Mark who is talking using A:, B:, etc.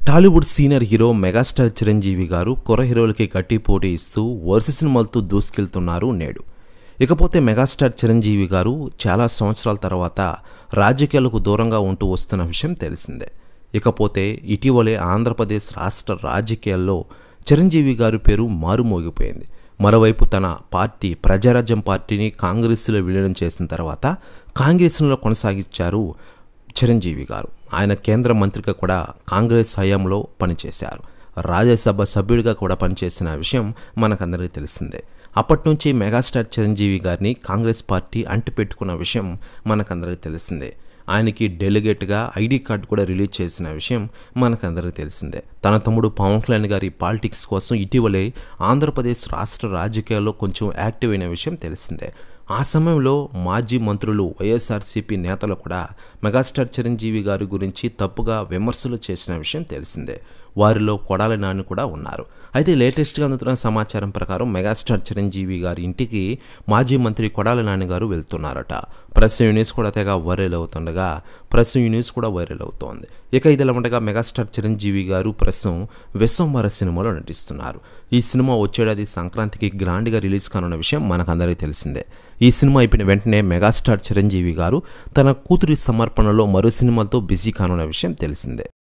A: Tollywood senior hero megastar Chiranjeevi గారు కుర్ర హీరోలకి గట్టి పోటీ ఇస్తూ వరుస సినిమాలతో దూసుకెళ్తున్నారు నేడు. ఇకపోతే మెగాస్టార్ చిరంజీవి గారు చాలా సంవత్సరాల తర్వాత రాజకీయాలకు దూరంగా ఉంటూ వస్తున్న విషయం తెలిసిందే. ఇకపోతే ఇటీవలే ఆంధ్రప్రదేశ్ రాష్ట్ర రాజకీయాల్లో చిరంజీవి గారి పేరు మారుమోగిపోయింది. మరోవైపు తన పార్టీ ప్రజారాజ్యం పార్టీని కాంగ్రెస్లో విలీనం చేసిన తర్వాత కాంగ్రెస్లో కొనసాగించారు చిరంజీవి గారు. ఆయన కేంద్ర మంత్రిగా కూడా కాంగ్రెస్ హయాంలో పనిచేశారు. రాజ్యసభ సభ్యుడిగా కూడా పనిచేసిన విషయం మనకందరికీ తెలిసిందే. అప్పటి నుంచి మెగాస్టార్ చిరంజీవి గారిని కాంగ్రెస్ పార్టీ అంటిపెట్టుకున్న విషయం మనకందరికీ తెలిసిందే. ఆయనకి డెలిగేట్గా ఐడి కార్డు కూడా రిలీజ్ చేసిన విషయం మనకందరికీ తెలిసిందే. తన తమ్ముడు పవన్ కళ్యాణ్ గారి పాలిటిక్స్ కోసం ఇటీవలే ఆంధ్రప్రదేశ్ రాష్ట్ర రాజకీయాల్లో కొంచెం యాక్టివ్ అయిన విషయం తెలిసిందే. ఆ సమయంలో మాజీ మంత్రులు వైఎస్ఆర్సీపీ నేతలు కూడా మెగాస్టార్ చిరంజీవి గారి గురించి తప్పుగా విమర్శలు చేసిన విషయం తెలిసిందే. వారిలో కొడాలి నాని కూడా ఉన్నారు. అయితే లేటెస్ట్గా అందుతున్న సమాచారం ప్రకారం మెగాస్టార్ చిరంజీవి గారి ఇంటికి మాజీ మంత్రి కొడాలి నాని గారు వెళ్తున్నారట. ప్రెస్ న్యూస్ కూడా తెగ వైరల్ అవుతుండగా ప్రెస్ న్యూస్ కూడా వైరల్ అవుతోంది. ఇక ఇదిలా ఉండగా మెగాస్టార్ చిరంజీవి గారు ప్రస్తుతం విశ్వంబర సినిమాలో నటిస్తున్నారు. ఈ సినిమా వచ్చేడాది సంక్రాంతికి గ్రాండ్గా రిలీజ్ కానున్న విషయం మనకందరికీ తెలిసిందే. ఈ సినిమా అయిపోయిన వెంటనే మెగాస్టార్ చిరంజీవి గారు తన కూతురి సమర్పణలో మరో సినిమాతో బిజీ కానున్న విషయం తెలిసిందే.